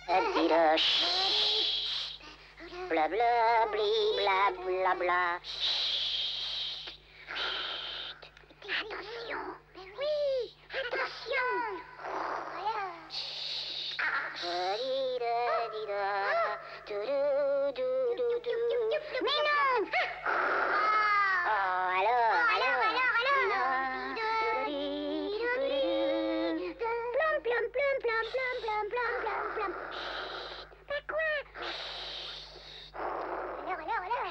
Dis-le. Bla bla bli bla bla bla. Attention. Oui, attention. Mais non. Oh, alors. Plom, plom, plom, plom, plom, plom, plom, plom, plom. Pas quoi? Alors.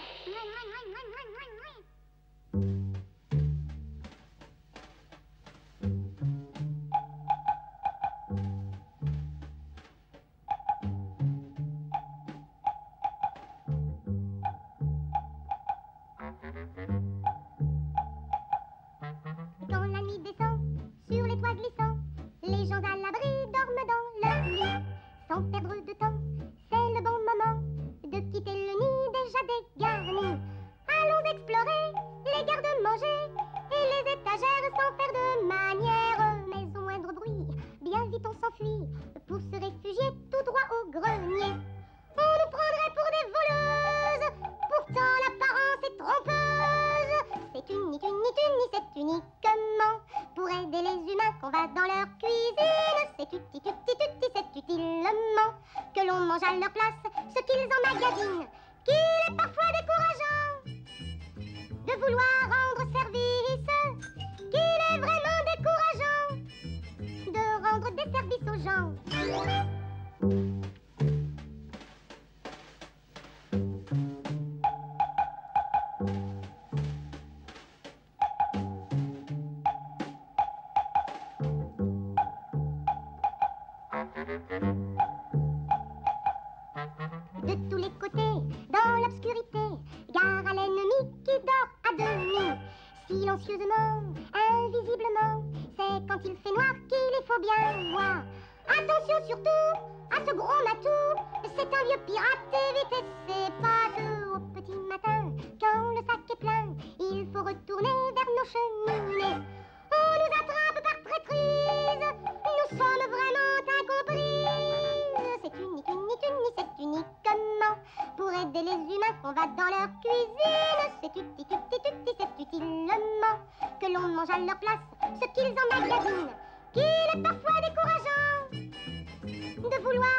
Quand la nuit descend sur les toits glissants, les gens à l'abri dorment dans leur lit. Sans perdre de temps, c'est le bon moment de quitter le nid déjà dégarni. Allons explorer les garde-manger et les étagères sans faire de manière. Mais au moindre bruit, bien vite on s'enfuit pour se réfugier tout droit au grenier. On nous prendrait pour des voleuses, pourtant l'apparence est trompeuse. C'est c'est uniquement pour aider les humains qu'on va dans leur cuisine. C'est c'est utilement que l'on mange à leur place ce qu'ils emmagasinent. Qu'il est parfois décourageant de vouloir rendre service, qu'il est vraiment décourageant de rendre des services aux gens. De tous les côtés, dans l'obscurité, gare à l'ennemi qui dort à demi. Silencieusement, invisiblement, c'est quand il fait noir qu'il faut bien voir. Attention surtout à ce gros matou, c'est un vieux pirate, évitez ses pattes. Au petit matin, quand le sac est plein, il faut retourner vers nos cheminées. On nous attrape par traîtrise, nous sommes vraiment incomprises. C'est uniquement pour aider les humains qu'on va dans leur cuisine. C'est utilement que l'on mange à leur place ce qu'ils emmagasinent. Qu'il est parfois décourageant de vouloir